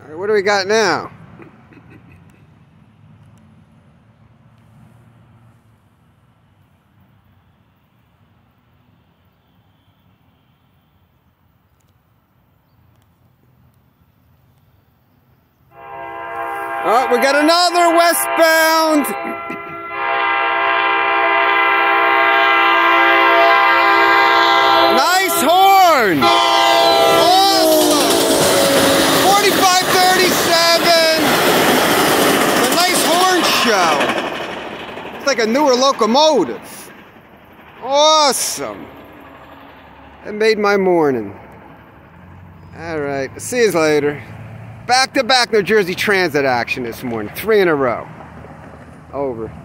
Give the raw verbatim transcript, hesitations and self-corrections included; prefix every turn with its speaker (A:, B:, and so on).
A: All right, what do we got now? Oh, we got another Westbound. Nice horn. Awesome. forty-five thirty-seven. A nice horn show. It's like a newer locomotive. Awesome. That made my morning. All right, see you later. Back-to-back New Jersey Transit action this morning. Three in a row. Over.